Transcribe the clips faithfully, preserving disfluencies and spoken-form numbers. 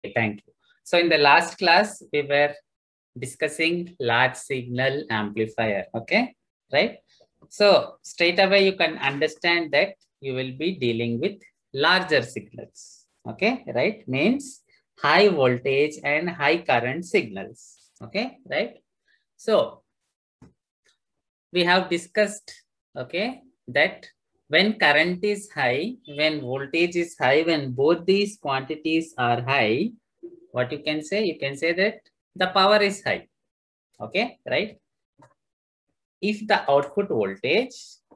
Thank you. So in the last class, we were discussing large signal amplifier. Okay, right? So straight away, you can understand that you will be dealing with larger signals. Okay, right? Means high voltage and high current signals. Okay, right? So we have discussed, okay, that when current is high, when voltage is high, when both these quantities are high, what you can say? You can say that the power is high. Okay, right? If the output voltage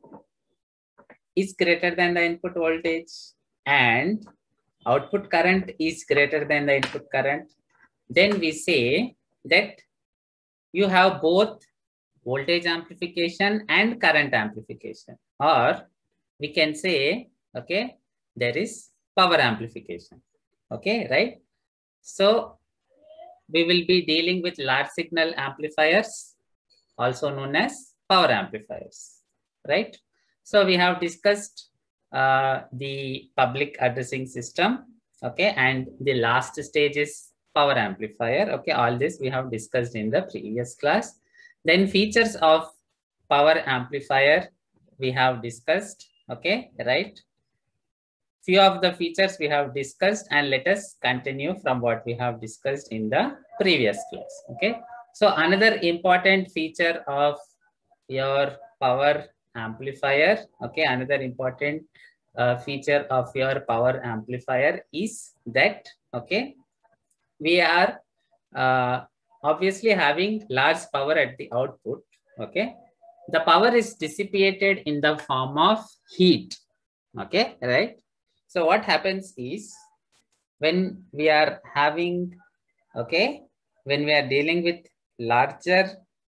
is greater than the input voltage and output current is greater than the input current, then we say that you have both voltage amplification and current amplification, or we can say, okay, there is power amplification. Okay, right? So we will be dealing with large signal amplifiers, also known as power amplifiers, right? So we have discussed uh, the public addressing system, okay, and the last stage is power amplifier. Okay, all this we have discussed in the previous class. Then features of power amplifier we have discussed, okay, right? Few of the features we have discussed, and let us continue from what we have discussed in the previous class. Okay, so another important feature of your power amplifier, okay, another important uh, feature of your power amplifier is that, okay, we are uh, obviously having large power at the output. Okay, the power is dissipated in the form of heat. Okay, right? So what happens is, when we are having, okay, when we are dealing with larger,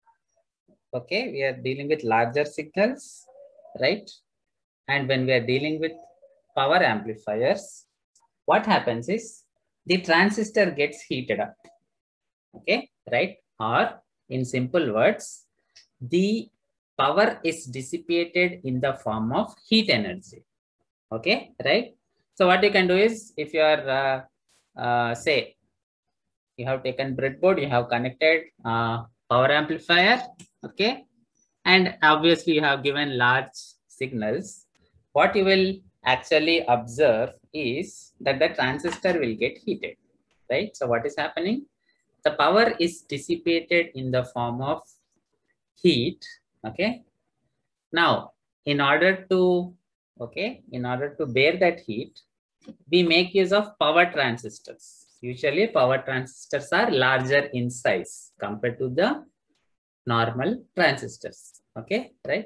okay, we are dealing with larger signals, right? And when we are dealing with power amplifiers, what happens is the transistor gets heated up. Okay, right? Or in simple words, the power is dissipated in the form of heat energy. Okay, right? So what you can do is, if you are, uh, uh, say, you have taken breadboard, you have connected uh, power amplifier, okay, and obviously you have given large signals, what you will actually observe is that the transistor will get heated, right? So what is happening? The power is dissipated in the form of heat. Okay, now in order to, okay, in order to bear that heat, we make use of power transistors. Usually power transistors are larger in size compared to the normal transistors. Okay, right?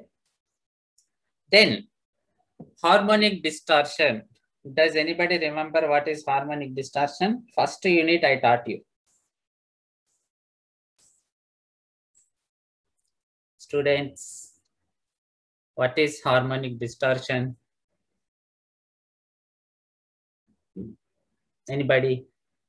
Then harmonic distortion. Does anybody remember what is harmonic distortion? First unit I taught you. Students, what is harmonic distortion? Anybody?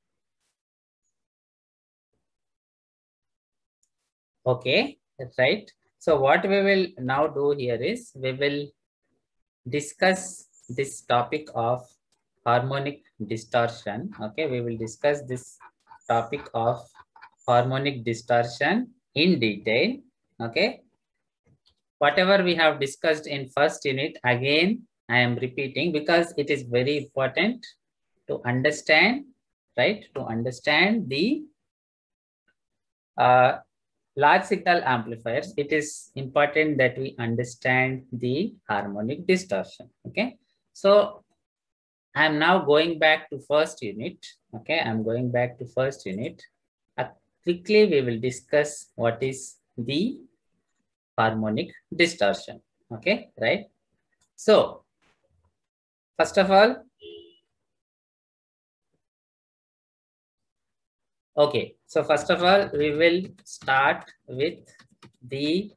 Okay, that's right. So what we will now do here is, we will discuss this topic of harmonic distortion. Okay, we will discuss this topic of harmonic distortion in detail. Okay, whatever we have discussed in first unit, again I am repeating because it is very important to understand, right? To understand the uh, large signal amplifiers, it is important that we understand the harmonic distortion. Okay, so I am now going back to first unit. Okay, I'm going back to first unit. Uh, quickly, we will discuss what is the harmonic distortion. Okay, right? So, first of all, okay, so first of all, we will start with the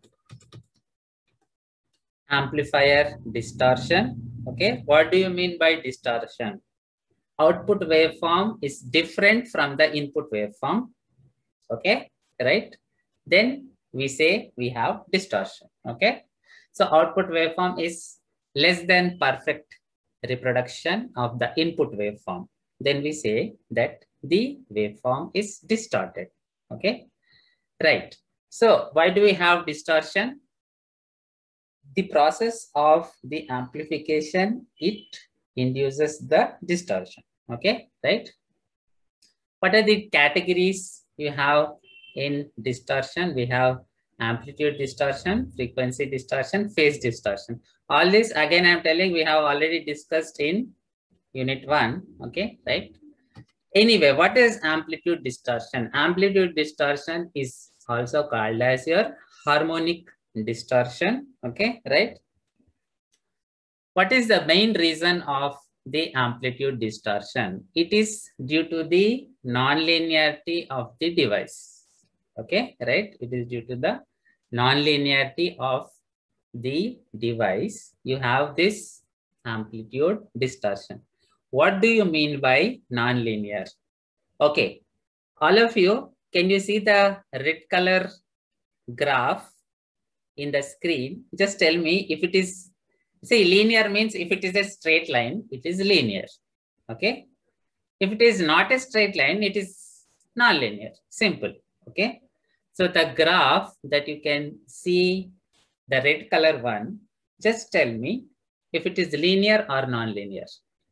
amplifier distortion. Okay, what do you mean by distortion? Output waveform is different from the input waveform. Okay, right? Then we say we have distortion. Okay, so output waveform is less than perfect reproduction of the input waveform. Then we say that the waveform is distorted. Okay, right. So why do we have distortion? The process of the amplification, it induces the distortion. Okay, right. What are the categories you have in distortion? We have amplitude distortion, frequency distortion, phase distortion. All this, again, I'm telling, we have already discussed in unit one. Okay, right. Anyway, what is amplitude distortion? Amplitude distortion is also called as your harmonic distortion. Okay, right. What is the main reason of the amplitude distortion? It is due to the non-linearity of the device. Okay, right? It is due to the non-linearity of the device. You have this amplitude distortion. What do you mean by non-linear? Okay, all of you, can you see the red color graph in the screen? Just tell me if it is. See, linear means if it is a straight line, it is linear. Okay. If it is not a straight line, it is non-linear. Simple. Okay. So the graph that you can see, the red color one, just tell me if it is linear or non-linear.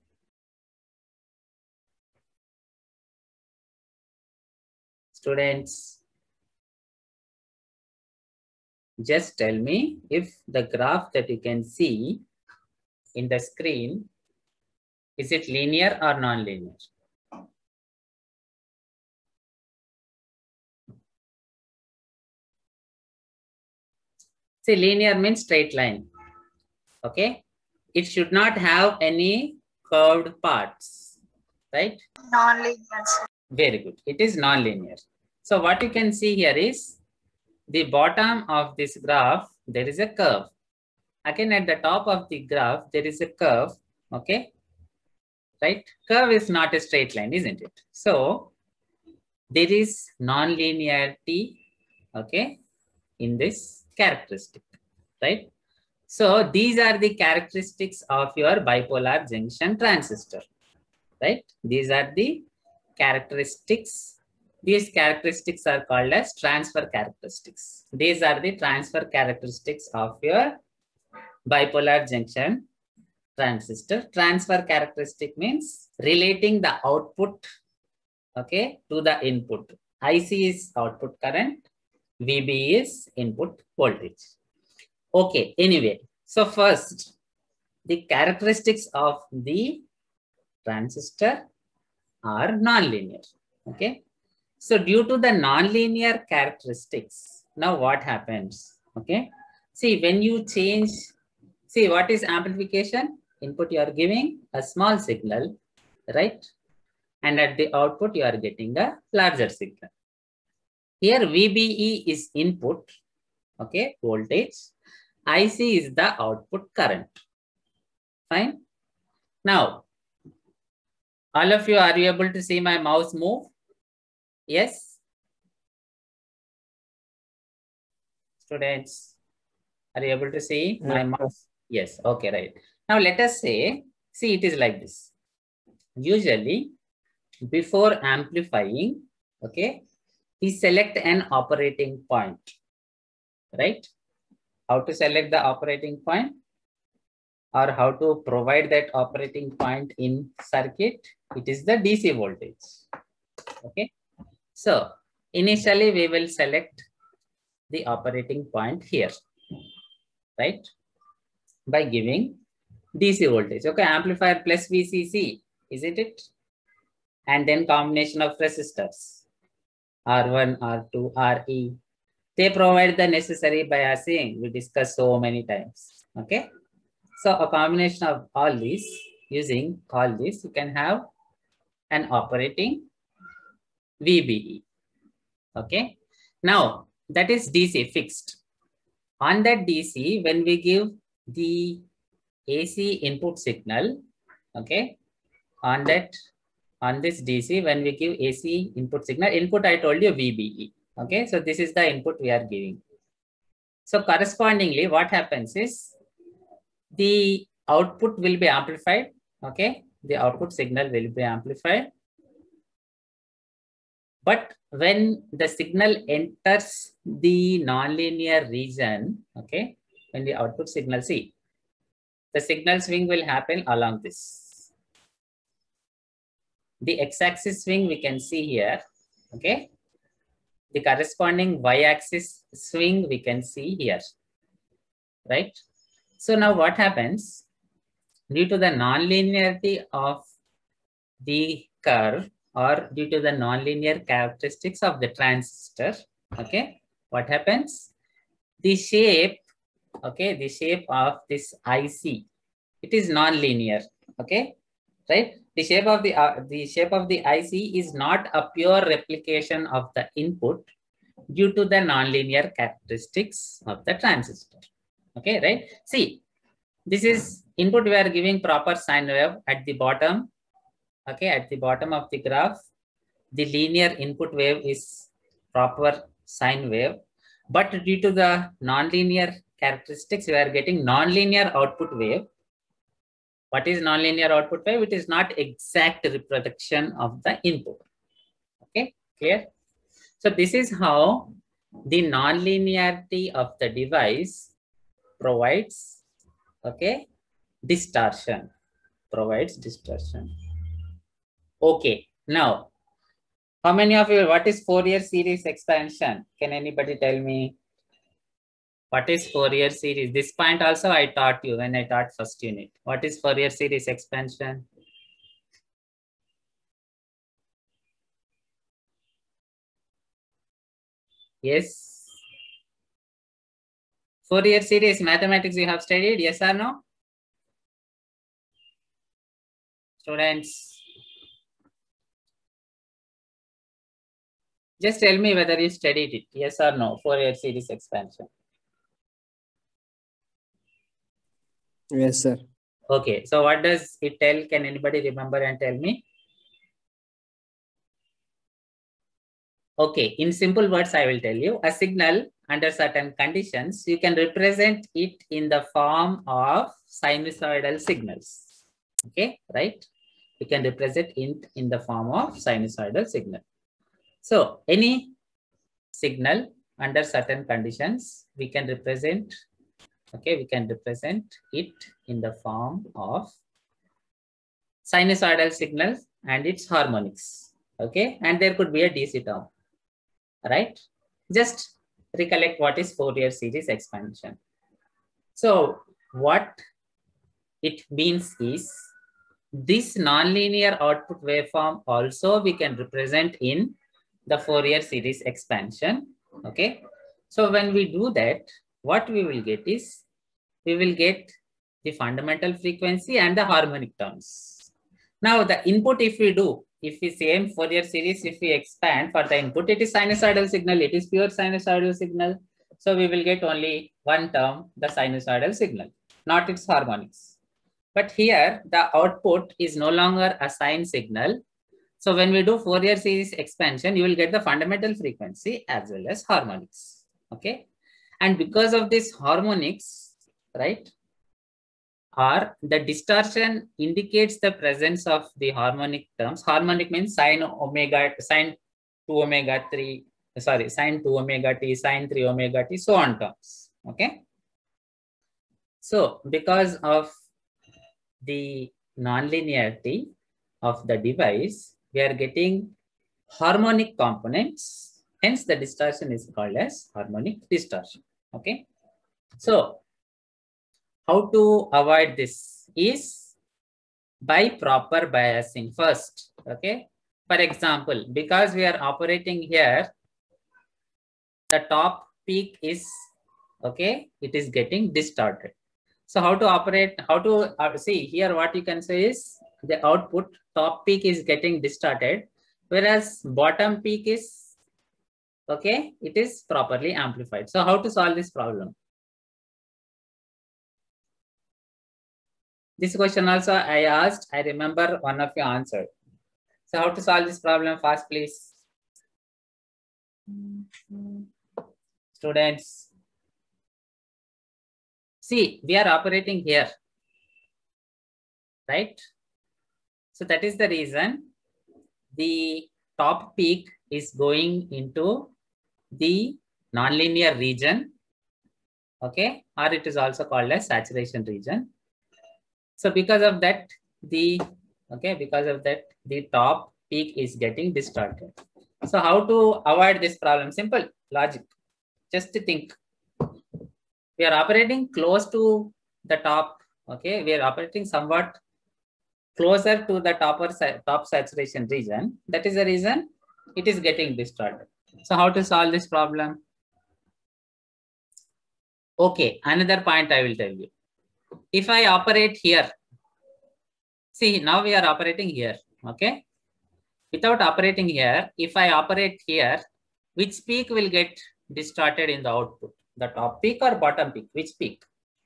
Students, just tell me if the graph that you can see in the screen, is it linear or non-linear? See, linear means straight line. Okay. It should not have any curved parts, right? Non-linear. Very good. It is non-linear. So what you can see here is the bottom of this graph, there is a curve. Again, at the top of the graph, there is a curve. Okay. Right? Curve is not a straight line, isn't it? So there is non-linearity, okay, in this characteristic, right? So these are the characteristics of your bipolar junction transistor, right? These are the characteristics. These characteristics are called as transfer characteristics. These are the transfer characteristics of your bipolar junction transistor. Transfer characteristic means relating the output, okay, to the input. I C is output current, V B is input voltage. Okay, anyway, so first, the characteristics of the transistor are nonlinear. Okay, so due to the nonlinear characteristics, now what happens? Okay, see, when you change, see, what is amplification? Input, you are giving a small signal, right? And at the output, you are getting a larger signal. Here, V B E is input, okay, voltage. I C is the output current. Fine. Now, all of you, are you able to see my mouse move? Yes? Students, are you able to see my Yes, mouse? Yes. Okay, right. Now, let us say, see, it is like this. Usually, before amplifying, okay, we select an operating point, right? How to select the operating point or how to provide that operating point in circuit? It is the D C voltage. Okay. So initially we will select the operating point here, right? By giving D C voltage. Okay. Amplifier plus V C C, isn't it? And then combination of resistors, R one, R two, R E. They provide the necessary biasing. We discussed so many times. Okay. So a combination of all these, using all this, you can have an operating V B E. Okay. Now that is D C fixed. On that D C, when we give the A C input signal, okay, on that, on this D C, when we give A C input signal, input I told you V B E. Okay. So this is the input we are giving. So correspondingly, what happens is the output will be amplified. Okay. The output signal will be amplified. But when the signal enters the nonlinear region, okay, when the output signal, see, the signal swing will happen along this. The x-axis swing we can see here, okay. The corresponding y-axis swing we can see here, right? So now what happens? Due to the nonlinearity of the curve or due to the nonlinear characteristics of the transistor, okay, what happens? The shape, okay, the shape of this I C, it is nonlinear, okay, right? The shape of the uh, the shape of the I C is not a pure replication of the input due to the nonlinear characteristics of the transistor, okay, right? See, this is input, we are giving proper sine wave at the bottom, okay, at the bottom of the graph. The linear input wave is proper sine wave, but due to the nonlinear characteristics, we are getting nonlinear output wave. What is nonlinear output wave? It is not exact reproduction of the input. Okay, clear? So this is how the nonlinearity of the device provides, okay, distortion, provides distortion. Okay, now, how many of you, what is Fourier series expansion? Can anybody tell me? What is Fourier series? This point also I taught you when I taught first unit. What is Fourier series expansion? Yes. Fourier series mathematics you have studied, yes or no? Students, just tell me whether you studied it, yes or no, Fourier series expansion. Yes, sir. Okay, so what does it tell? Can anybody remember and tell me? Okay, in simple words, I will tell you, a signal under certain conditions, you can represent it in the form of sinusoidal signals. Okay, right? You can represent it in the form of sinusoidal signal. So any signal under certain conditions, we can represent, okay, we can represent it in the form of sinusoidal signals and its harmonics. Okay, and there could be a D C term, right? Just recollect what is Fourier series expansion. So what it means is, this nonlinear output waveform also we can represent in the Fourier series expansion. Okay, so when we do that, what we will get is, we will get the fundamental frequency and the harmonic terms. Now the input, if we do, if we same Fourier series, if we expand for the input, it is sinusoidal signal, it is pure sinusoidal signal. So we will get only one term, the sinusoidal signal, not its harmonics. But here the output is no longer a sine signal. So when we do Fourier series expansion, you will get the fundamental frequency as well as harmonics. Okay. And because of this harmonics, right, or the distortion indicates the presence of the harmonic terms. Harmonic means sine omega, sine two omega three, sorry, sine two omega t, sine three omega t, so on terms. Okay. So because of the nonlinearity of the device, we are getting harmonic components. Hence, the distortion is called as harmonic distortion. Okay. So how to avoid this is by proper biasing first. Okay. For example, because we are operating here, the top peak is, okay, it is getting distorted. So how to operate, how to uh, see here, what you can say is the output top peak is getting distorted, whereas bottom peak is, okay, it is properly amplified. So how to solve this problem? This question also I asked, I remember one of you answered. So how to solve this problem fast, please? Students. See, we are operating here, right? So that is the reason the top peak is going into the nonlinear region, okay, or it is also called as saturation region. So because of that, the okay, because of that, the top peak is getting distorted. So how to avoid this problem? Simple logic. Just to think. We are operating close to the top. Okay, we are operating somewhat closer to the top or top saturation region. That is the reason it is getting distorted. So how to solve this problem? Okay, another point I will tell you. If I operate here, see, now we are operating here, okay? Without operating here, if I operate here, which peak will get distorted in the output? The top peak or bottom peak? Which peak?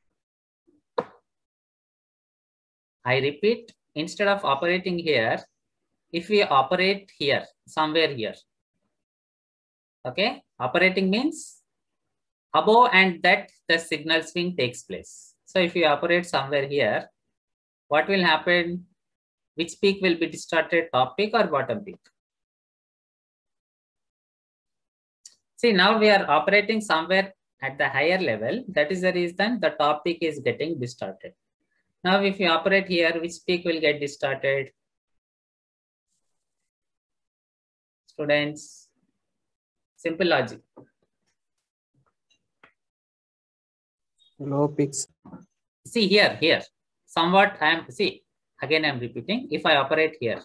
I repeat, instead of operating here, if we operate here, somewhere here, okay? Operating means above and that the signal swing takes place. So if you operate somewhere here, what will happen? Which peak will be distorted, top peak or bottom peak? See, now we are operating somewhere at the higher level. That is the reason the top peak is getting distorted. Now, if you operate here, which peak will get distorted? Students, simple logic. Low peaks. See here, here, somewhat I am, see, again I am repeating, if I operate here,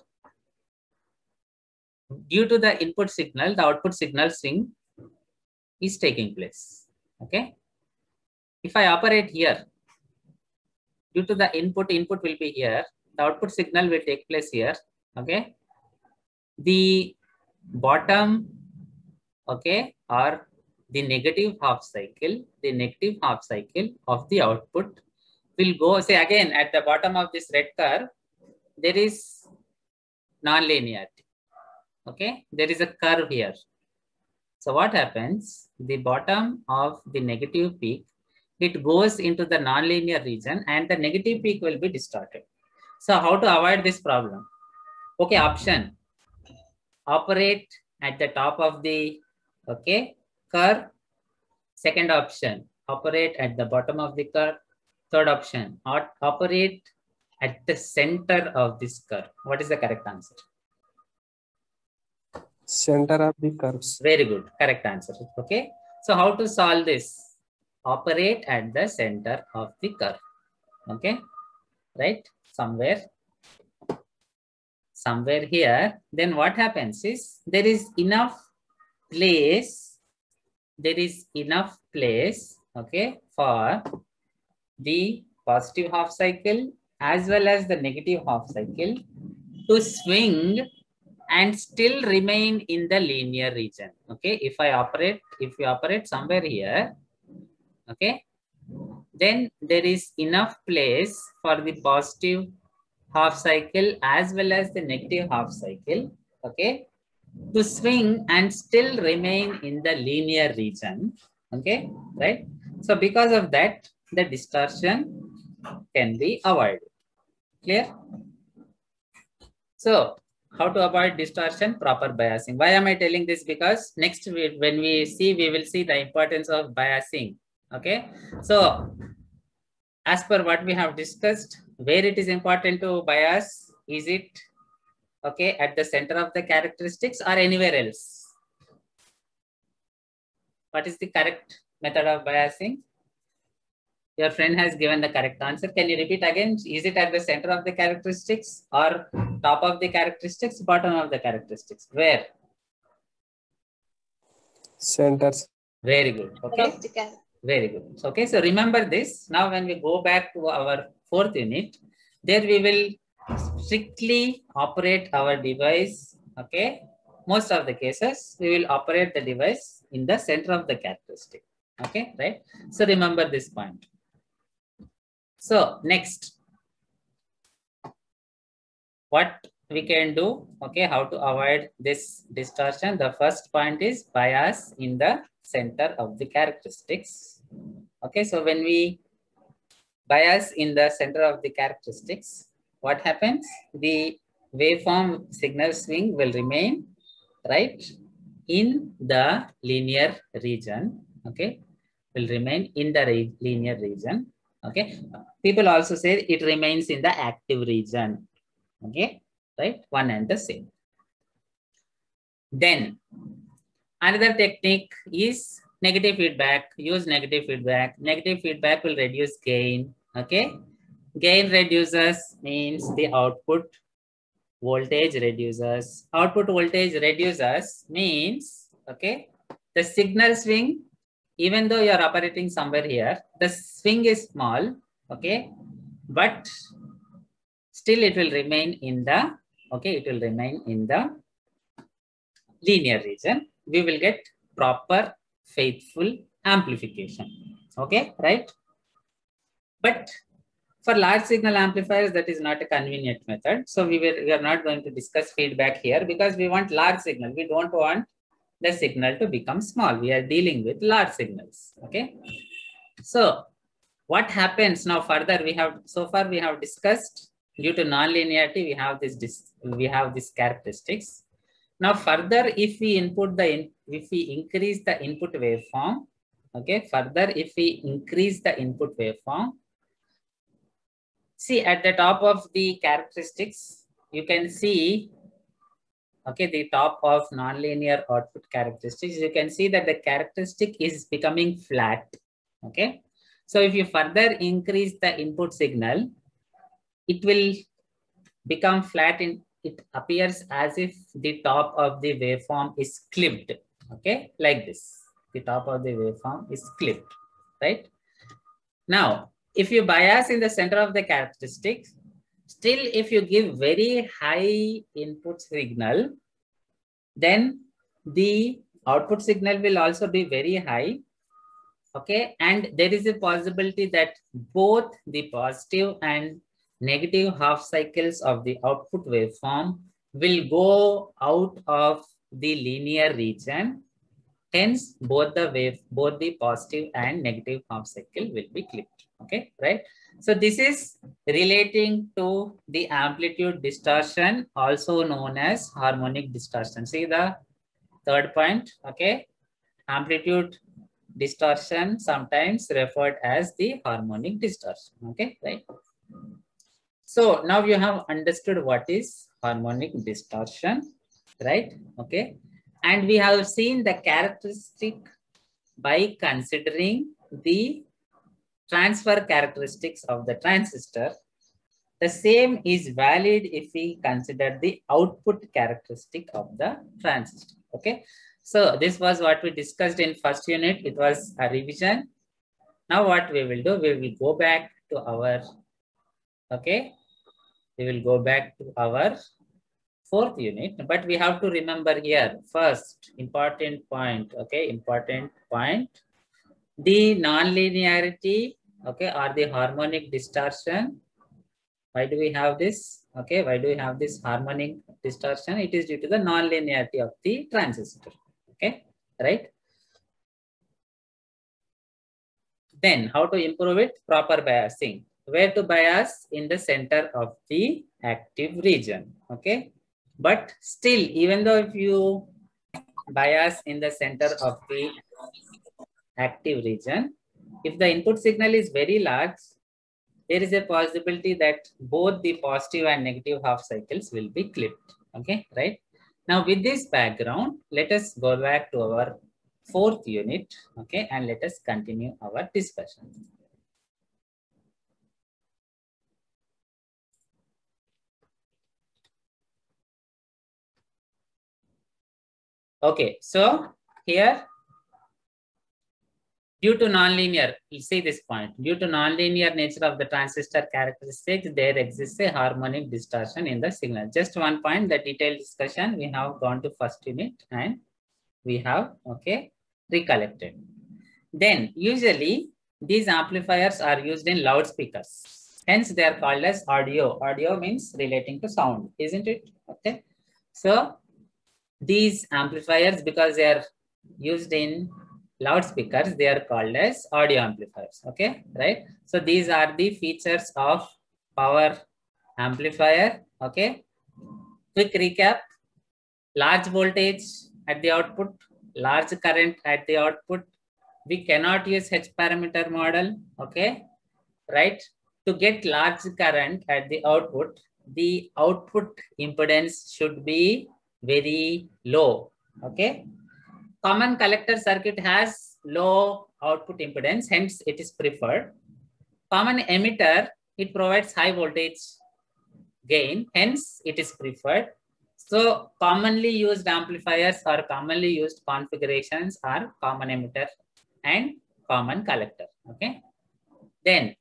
due to the input signal, the output signal swing is taking place, okay? If I operate here, due to the input, input will be here, the output signal will take place here, okay? The bottom, okay, or the negative half cycle, the negative half cycle of the output will go, say again, at the bottom of this red curve, there is non-linearity, okay? There is a curve here. So what happens? The bottom of the negative peak, it goes into the nonlinear region and the negative peak will be distorted. So how to avoid this problem? Okay, option, operate at the top of the, okay, curve. Second option, operate at the bottom of the curve. Third option, operate at the center of this curve. What is the correct answer? Center of the curves. Very good, correct answer. Okay, so how to solve this? Operate at the center of the curve. Okay, right? Somewhere, somewhere here. Then what happens is there is enough place. There is enough place, okay, for the positive half cycle as well as the negative half cycle to swing and still remain in the linear region. Okay, if I operate, if we operate somewhere here, okay, then there is enough place for the positive half cycle as well as the negative half cycle, okay, to swing and still remain in the linear region. Okay, right? So because of that, the distortion can be avoided. Clear? So how to avoid distortion? Proper biasing. Why am I telling this? Because next we, when we see, we will see the importance of biasing. Okay, so as per what we have discussed, where it is important to bias, is it okay at the center of the characteristics or anywhere else? What is the correct method of biasing? Your friend has given the correct answer. Can you repeat again? Is it at the center of the characteristics or top of the characteristics, bottom of the characteristics? Where? Centers. Very good. Okay. Very good. Okay. So remember this. Now when we go back to our fourth unit, there we will strictly operate our device. Okay. Most of the cases, we will operate the device in the center of the characteristic. Okay. Right. So remember this point. So next, what we can do, okay, how to avoid this distortion. The first point is bias in the center of the characteristics. Okay, so when we bias in the center of the characteristics, what happens? The waveform signal swing will remain, right? in the linear region. Okay, will remain in the re linear region. Okay, people also say it remains in the active region. Okay, right, one and the same. Then another technique is negative feedback. Use negative feedback. Negative feedback will reduce gain. Okay, gain reduces means the output voltage reduces. Output voltage reduces means, okay, the signal swing, even though you are operating somewhere here, the swing is small, okay, but still it will remain in the, okay, it will remain in the linear region. We will get proper faithful amplification. Okay, right? But for large signal amplifiers, that is not a convenient method. So we, were, we are not going to discuss feedback here because we want large signal. We don't want the signal to become small. We are dealing with large signals. Okay. So what happens now further? We have, so far we have discussed due to nonlinearity, we have this, this we have these characteristics. Now further, if we input the, if we increase the input waveform, okay, further if we increase the input waveform, see at the top of the characteristics, you can see, okay, the top of nonlinear output characteristics, you can see that the characteristic is becoming flat, okay. So if you further increase the input signal, it will become flat in, it appears as if the top of the waveform is clipped, okay, like this. The top of the waveform is clipped, right? Now, if you bias in the center of the characteristics, still if you give very high input signal, then the output signal will also be very high, okay? And there is a possibility that both the positive and negative half cycles of the output waveform will go out of the linear region. Hence, both the wave, both the positive and negative half cycle will be clipped. Okay, right? So this is relating to the amplitude distortion, also known as harmonic distortion. See the third point, okay? Amplitude distortion, sometimes referred as the harmonic distortion. Okay, right? So now you have understood what is harmonic distortion, right? Okay. And we have seen the characteristic by considering the transfer characteristics of the transistor. The same is valid if we consider the output characteristic of the transistor. Okay. So this was what we discussed in first unit. It was a revision. Now what we will do, we will go back to our, okay, we will go back to our fourth unit, but we have to remember here first important point, okay, important point, the nonlinearity, okay, or the harmonic distortion. Why do we have this? Okay, why do we have this harmonic distortion? It is due to the nonlinearity of the transistor. Okay, right? Then how to improve it? Proper biasing. Where to bias? In the center of the active region. Okay, but still, even though if you bias in the center of the active region, if the input signal is very large, there is a possibility that both the positive and negative half cycles will be clipped. Okay, right? Now with this background, let us go back to our fourth unit, okay, and let us continue our discussion. Okay, so here, due to nonlinear, you see this point, due to nonlinear nature of the transistor characteristics, there exists a harmonic distortion in the signal. Just one point, the detailed discussion, we have gone to first unit and we have, okay, recollected. Then usually these amplifiers are used in loudspeakers. Hence they are called as audio. Audio means relating to sound, isn't it? Okay. So these amplifiers, because they are used in loudspeakers, they are called as audio amplifiers. Okay, right? So these are the features of power amplifier. Okay, quick recap: large voltage at the output, large current at the output. We cannot use H parameter model, okay, right? To get large current at the output, the output impedance should be very low, okay? Common collector circuit has low output impedance, hence it is preferred. Common emitter, it provides high voltage gain, hence it is preferred. So commonly used amplifiers or commonly used configurations are common emitter and common collector, okay? Then,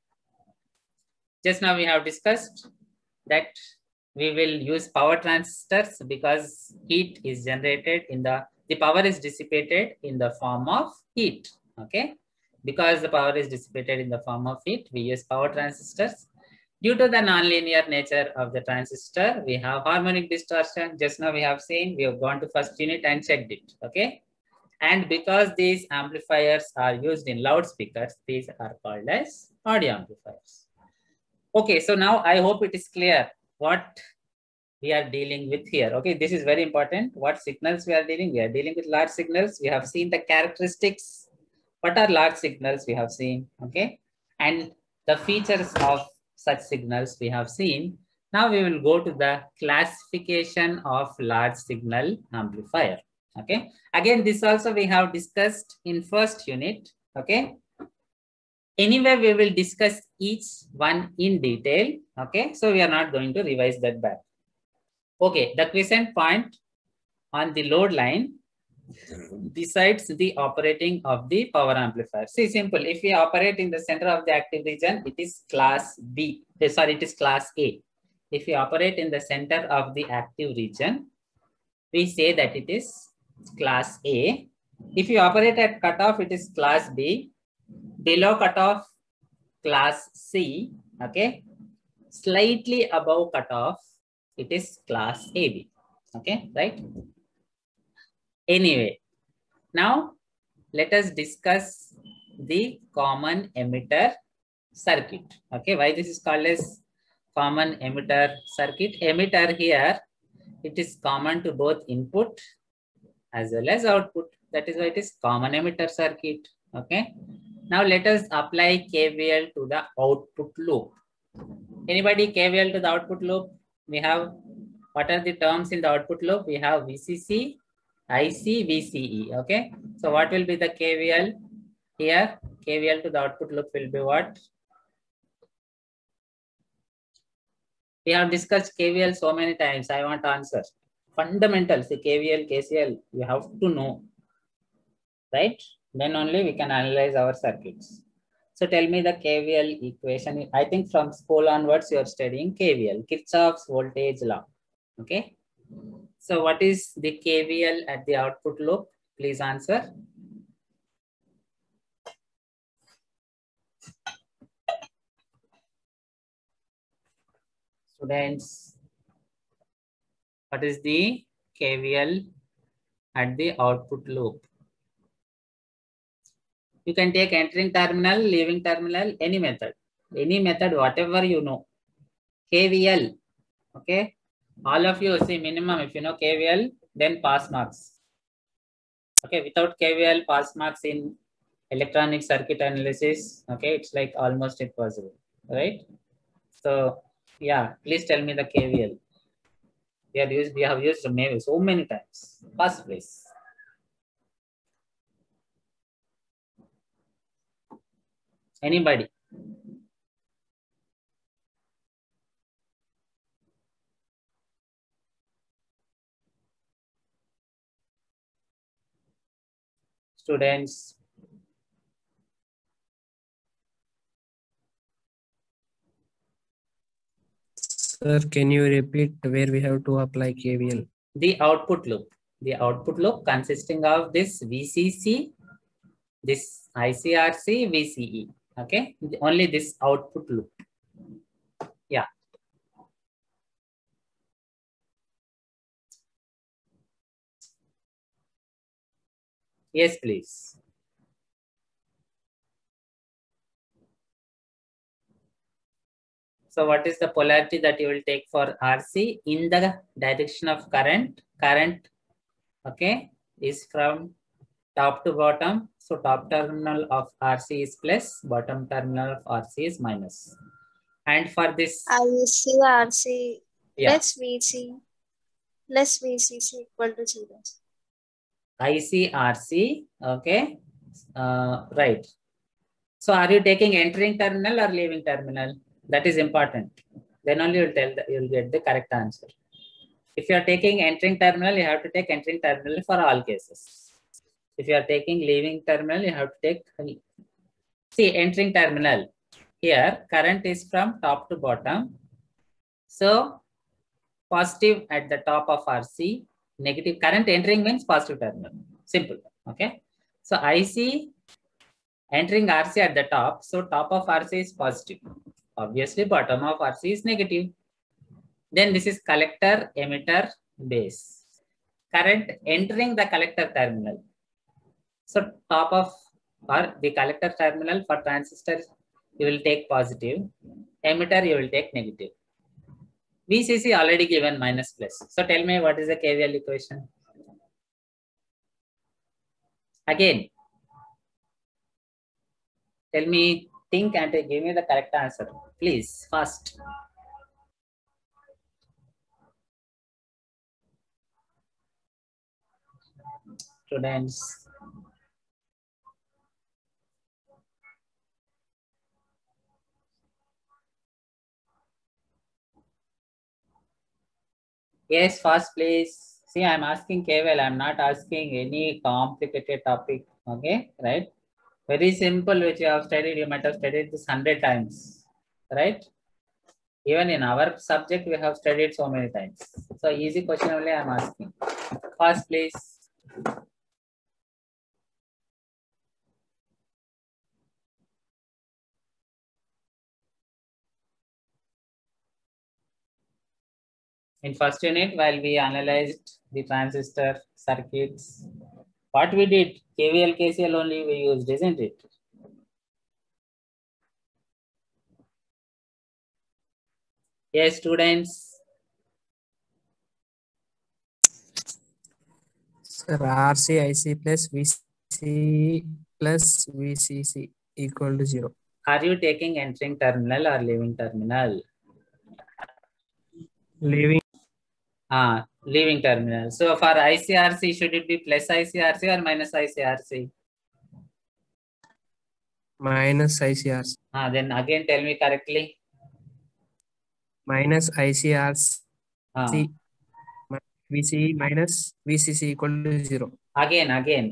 just now we have discussed that we will use power transistors because heat is generated in the, the power is dissipated in the form of heat, okay? Because the power is dissipated in the form of heat, we use power transistors. Due to the nonlinear nature of the transistor, we have harmonic distortion. Just now we have seen, we have gone to first unit and checked it, okay? And because these amplifiers are used in loudspeakers, these are called as audio amplifiers. Okay, so now I hope it is clear what we are dealing with here. Okay, this is very important. What signals we are dealing? We are dealing with large signals. We have seen the characteristics. What are large signals? We have seen, okay? And the features of such signals we have seen. Now we will go to the classification of large signal amplifier. Okay, again, this also we have discussed in first unit. Okay, anyway, we will discuss each one in detail. Okay, so we are not going to revise that back. Okay, the quiescent point on the load line decides the operating of the power amplifier. See, simple. If we operate in the center of the active region, it is class B. Sorry, it is class A. If we operate in the center of the active region, we say that it is class A. If you operate at cutoff, it is class B. Below cutoff, class C. Okay. Slightly above cutoff, it is class A B. Okay, right? Anyway, now let us discuss the common emitter circuit. Okay, why this is called as common emitter circuit? Emitter here, it is common to both input as well as output. That is why it is common emitter circuit. Okay. Now let us apply K V L to the output loop. Anybody K V L to the output loop? We have, what are the terms in the output loop? We have V C C, I C, V C E. Okay. So what will be the K V L here? K V L to the output loop will be what? We have discussed K V L so many times. I want answers. Fundamentals, the K V L, K C L, you have to know, right? Then only we can analyze our circuits. So tell me the K V L equation. I think from school onwards, you are studying K V L, Kirchhoff's voltage law. Okay. So what is the K V L at the output loop? Please answer. Students, what is the K V L at the output loop? You can take entering terminal, leaving terminal, any method. Any method, whatever you know. K V L. Okay. All of you see minimum, if you know K V L, then pass marks. Okay. Without K V L, pass marks in electronic circuit analysis. Okay. It's like almost impossible. Right. So, yeah, please tell me the K V L. We have used, we have used maybe so many times. First place. Anybody? Students. Sir, can you repeat where we have to apply K V L? The output loop. The output loop consisting of this V C C, this I C R C, V C E. Okay, only this output loop. Yeah. Yes, please. So what is the polarity that you will take for R C? In the direction of current, current, okay, is from top to bottom. So top terminal of R C is plus, bottom terminal of R C is minus. And for this I C R C yeah. plus V C plus V C C equal to zero. I C R C, okay, uh, right. So are you taking entering terminal or leaving terminal? That is important. Then only you'll tell the, you'll get the correct answer. If you are taking entering terminal, you have to take entering terminal for all cases. If you are taking leaving terminal, you have to take, see, entering terminal. Here, current is from top to bottom. So positive at the top of R C, negative current entering means positive terminal. Simple. Okay. So I C entering R C at the top. So top of R C is positive. Obviously, bottom of R C is negative. Then this is collector, emitter, base. Current entering the collector terminal. So top of or the collector terminal for transistor, you will take positive. Emitter, you will take negative. V C C already given minus plus. So tell me what is the K V L equation? Again, tell me, think and give me the correct answer. Please, fast. Students. Yes, fast, please. See, I'm asking K V L. I'm not asking any complicated topic. Okay, right? Very simple, which you have studied. You might have studied this hundred times, right? Even in our subject, we have studied so many times. So easy question only I'm asking. Fast, please. In first unit, while we analyzed the transistor circuits, what we did, K V L, K C L only we used, isn't it? Yes, students. Sir, R C I C plus V C plus V C C equal to zero. Are you taking entering terminal or leaving terminal? Leaving. Ah, leaving terminal. So for I C R C, should it be plus I C R C or minus I C R C? Minus I C R C. Ah, then again tell me correctly. Minus I C R C. Ah. V C minus V C C equal to zero. Again, again.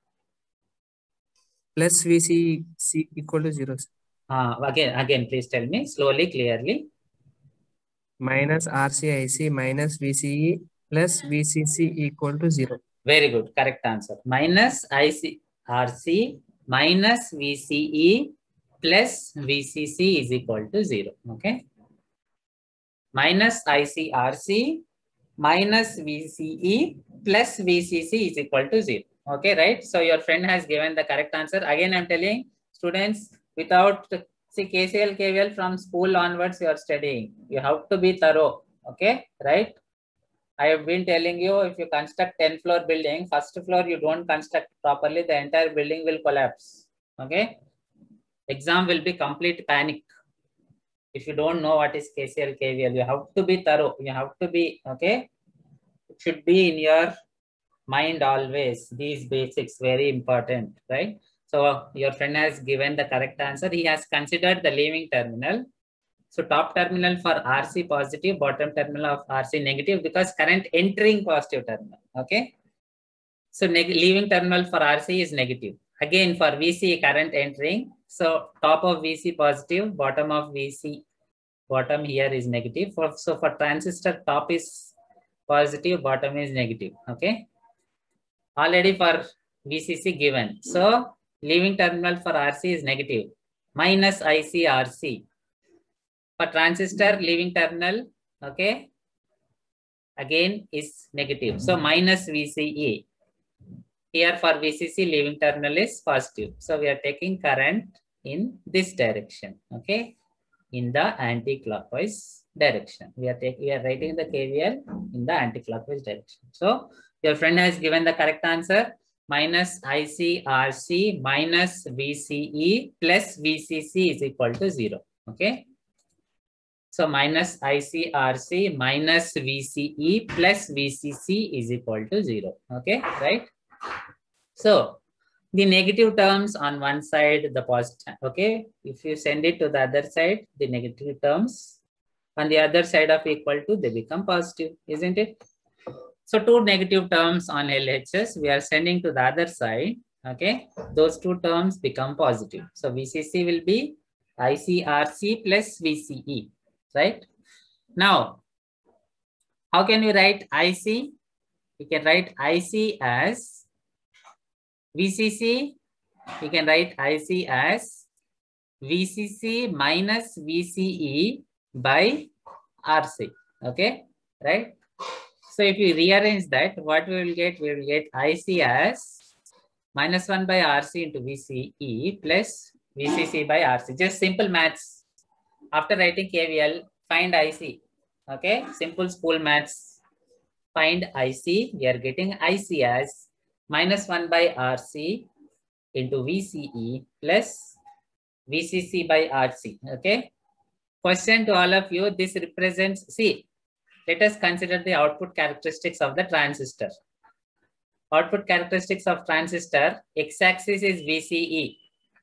Plus V C C equal to zero. Ah, again, again, please tell me slowly, clearly. Minus R C I C minus V C E plus V C C equal to zero. Very good, correct answer. Minus I C R C minus V C E plus V C C is equal to zero. Okay. Minus I C R C minus V C E plus V C C is equal to zero. Okay, right? So your friend has given the correct answer. Again, I'm telling students, without see K C L, K V L from school onwards, you are studying. You have to be thorough. Okay, right? I have been telling you, if you construct ten floor building, first floor you don't construct properly, the entire building will collapse. Okay. Exam will be complete panic. If you don't know what is K C L, K V L, you have to be thorough. You have to be, okay. It should be in your mind always. These basics, very important, right? So your friend has given the correct answer. He has considered the leaving terminal. So top terminal for R C positive, bottom terminal of R C negative, because current entering positive terminal. Okay. So leaving terminal for R C is negative. Again for V C current entering. So top of V C positive, bottom of V C, bottom here is negative. For, so for transistor, top is positive, bottom is negative. Okay. Already for V C C given. So leaving terminal for R C is negative. Minus I C R C. For transistor, leaving terminal, okay, again is negative. So minus V C E. Here for V C C, leaving terminal is positive. So we are taking current in this direction, okay, in the anti-clockwise direction. We are taking, we are writing the K V L in the anti-clockwise direction. So Your friend has given the correct answer. Minus I C R C minus V C E plus V C C is equal to zero. Okay. So minus I C R C minus V C E plus V C C is equal to zero. Okay, right? So the negative terms on one side, the positive. Okay, if you send it to the other side, the negative terms on the other side of equal to, they become positive, isn't it? So two negative terms on L H S, we are sending to the other side. Okay, those two terms become positive. So V C C will be I C R C plus V C E, right? Now, how can you write I C? You can write I C as V C C. You can write I C as V C C minus V C E by R C. Okay, right? So if you rearrange that, what we will get? We will get I C as minus one by R C into V C E plus V C C by R C. Just simple maths. After writing K V L, find I C. Okay, simple school maths. Find I C. We are getting I C as minus one by R C into V C E plus V C C by R C. Okay. Question to all of you. This represents, see, let us consider the output characteristics of the transistor. Output characteristics of transistor, x-axis is V C E.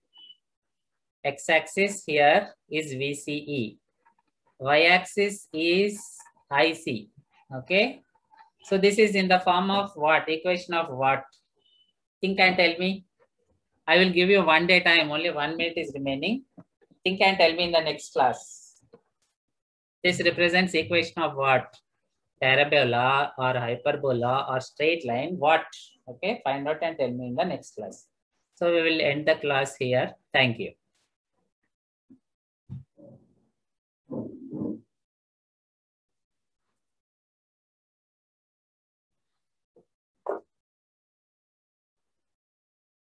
X-axis here is V C E. Y-axis is I C. Okay. So this is in the form of what? Equation of what? Think and tell me. I will give you one day time. Only one minute is remaining. Think and tell me in the next class. This represents equation of what? Parabola or hyperbola or straight line. What? Okay. Find out and tell me in the next class. So we will end the class here. Thank you.